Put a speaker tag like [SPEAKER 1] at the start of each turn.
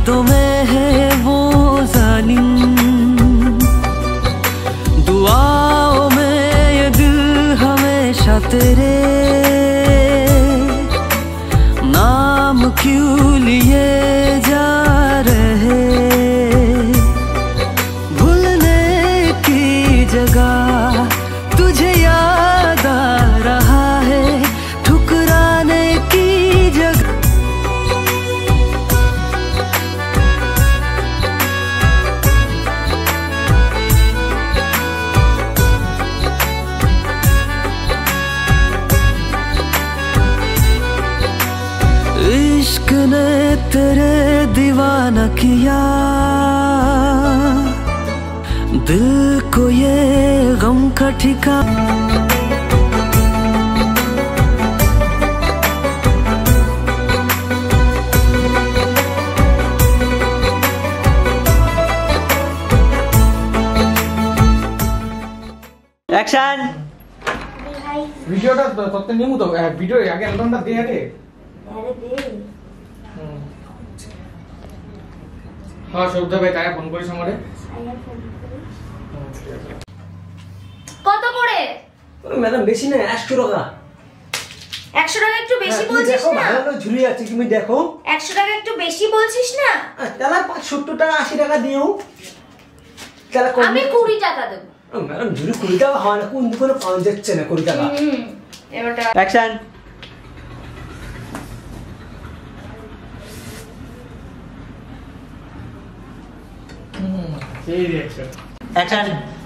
[SPEAKER 1] यादों में है वो जालिम, दुआओं में ये दिल हमेशा तेरे नाम क्यों लिए जा रहे। भूलने की जगह तुझे याद आ रहा है, ठुकराने की जगह। इश्क ने तेरे दीवाना किया, दिल को ये गम का ठिकाना।
[SPEAKER 2] एक्शन।
[SPEAKER 3] ভিডিওটা তত্ত্ব নিমু তো ভিডিও আগে অ্যালবামটা দিয়ে দে।
[SPEAKER 4] আরে দে।
[SPEAKER 3] হ্যাঁ সৌদ্ধ ভাই তাই ফোন করিস আমারে।
[SPEAKER 4] কত করে?
[SPEAKER 2] ম্যাডাম বেশি না 100 টাকা।
[SPEAKER 4] 100 টাকা একটু বেশি বলছিস না?
[SPEAKER 2] ভালো ঝুলি আছে তুমি দেখো।
[SPEAKER 4] 100 টাকা একটু বেশি বলছিস না?
[SPEAKER 2] তাহলে 70 টাকা 80 টাকা দিও। তাহলে
[SPEAKER 4] আমি 20 টাকা দেব।
[SPEAKER 2] ম্যাডাম ঝুলি 20 টাকা হয় না, কোন দোকানে পাওয়া যাচ্ছে না 20 টাকা।
[SPEAKER 4] এবারটা
[SPEAKER 2] অ্যাকশন।
[SPEAKER 3] সেই রিঅ্যাকশন।
[SPEAKER 2] অ্যাকশন।